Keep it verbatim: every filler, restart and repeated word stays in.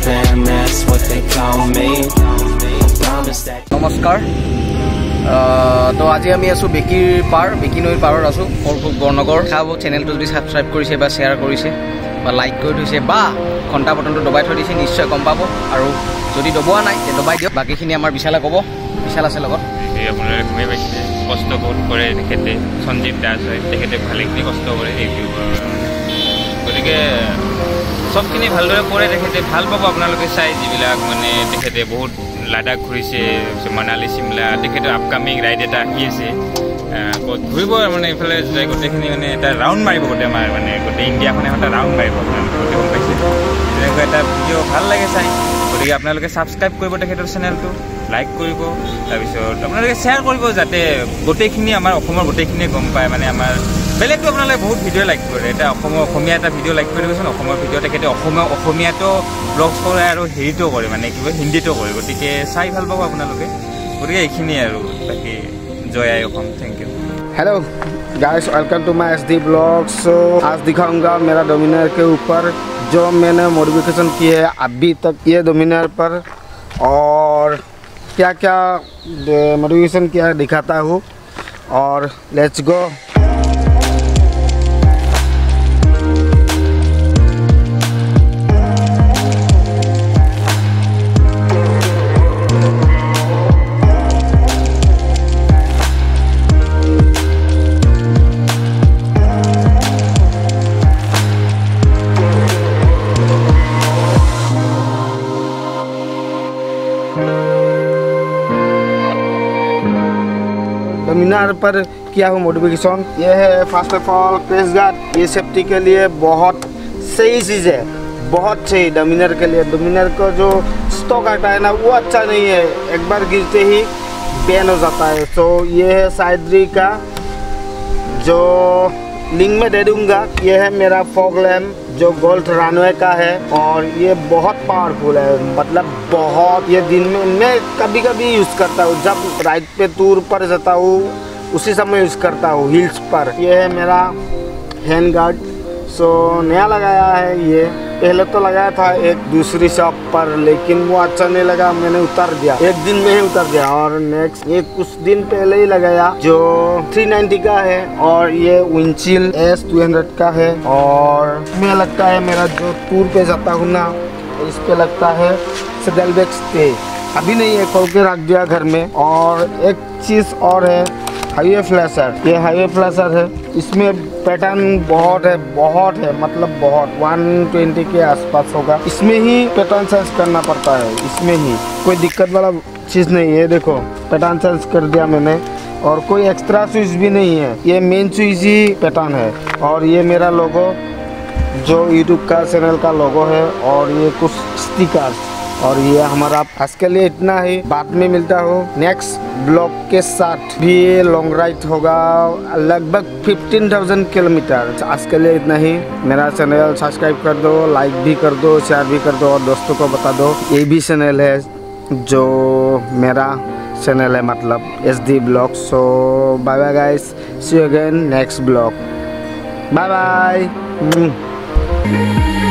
fam, that's what they call me. नमस्कार तो आज आम आसो बेकिर पार बेकी नईर पार आसो फलफुक बरनगर खाब चेनेल जो सबसक्राइब कर शेयर कर लाइक कर घंटा बटन दबाई थी निश्चय गम पा और जो दबा ना दबाई दियक बाकी विशाले कब विशाल आसे कष्ट बहुत करे सञ्जीव दास है भालेखिनि कष्ट करे गति के सबखिनि भालदरे करे ভাল पाब आपनालोके चाइ जिबिलाक माने बहुत लाडाख घूरिसे मनाली शिमला आपकामिंग राइड एटा आहि आछे घूरिब माने इफाले जाय गोटेखिनि माने एटा राउंड मारिब गोटे मार माने गोटे इन्डियाखने एटा राउंड मारिब गोटे गम पाइছে जेनेका एटा भिडिओ ভাল लागे चाइ गतिके आपनालोके सबस्क्राइब करिब तेखेतर चेनेलটো लाइक करिब तारपिছত आपनालोके शेयर करिब जाते गोटेखिनि आमार अखोमर गोटेखिनि गम पाय माने आमार बेलेगतो आपनालोके बहुत भिडिओ लाइक करे एटा अखोमर अखमिया एटा भिडिओ लाइक करि दिबसोन अखोमर भिडिओ तेखेते अखोमर अखमियातो ब्लग्स करे आरो हिन्दीतो करे माने किबा हिन्दीतो करे गतिके चाइ ভাল पाब आपनालोके गतिके एखिनि आरो बाकी जय आइ Assam thank you. Hello guys, welcome to my SD blog. So आज दिखाऊंगा मेरा डोमिनार के ऊपर जो मैंने मॉडिफिकेशन की है अभी तक ये डोमिनार पर और क्या क्या मॉडिफिकेशन किया है दिखाता हूँ और लेट्स गो। डोमिनार पर किया हुआ मॉडिफिकेशन ये है first of all crash guard. ये सेफ्टी के लिए बहुत सही चीज़ है, बहुत सही डोमिनार के लिए। डोमिनार का जो स्टॉक आता है ना वो अच्छा नहीं है, एक बार गिरते ही बैन हो जाता है। तो ये है साइड्री का जो लिंक में दे दूंगा। ये है मेरा फॉग लैम्प जो गोल्ड रनवे का है और ये बहुत पावरफुल है, मतलब बहुत। ये दिन में मैं कभी कभी यूज़ करता हूँ जब राइड पे टूर पर जाता हूँ उसी समय यूज़ करता हूँ हिल्स पर। ये है मेरा हैंड गार्ड, सो नया लगाया है। ये पहले तो लगाया था एक दूसरी शॉप पर लेकिन वो अच्छा नहीं लगा, मैंने उतार दिया, एक दिन में ही उतार दिया। और नेक्स्ट ये कुछ दिन पहले ही लगाया जो तीन सौ नब्बे का है और ये विंडशील्ड एस दो सौ का है। और मैं लगता है मेरा जो टूर पे जाता हूँ ना इस पे लगता है सैडल बैग स्टे, अभी नहीं है, खोल के रख दिया घर में। और एक चीज़ और है हाईवे फ्लैशर। ये हाईवे फ्लैशर है, इसमें पैटर्न बहुत है, बहुत है, मतलब बहुत एक सौ बीस के आसपास होगा। इसमें ही पैटर्न सेंस करना पड़ता है, इसमें ही कोई दिक्कत वाला चीज़ नहीं है। देखो पैटर्न सेंस कर दिया मैंने और कोई एक्स्ट्रा स्विच भी नहीं है, ये मेन स्विच ही पैटर्न है। और ये मेरा लोगो जो यूट्यूब का चैनल का लोगो है और ये कुछ स्टिकर्स। और ये हमारा आज के लिए इतना ही, बाद में मिलता हूँ नेक्स्ट ब्लॉग के साथ। भी ये लॉन्ग राइड होगा लगभग पंद्रह हज़ार किलोमीटर। आज के लिए इतना ही। मेरा चैनल सब्सक्राइब कर दो, लाइक भी कर दो, शेयर भी कर दो और दोस्तों को बता दो ये भी चैनल है जो मेरा चैनल है, मतलब S D blog. So bye bye guys, see you again next blog, bye bye.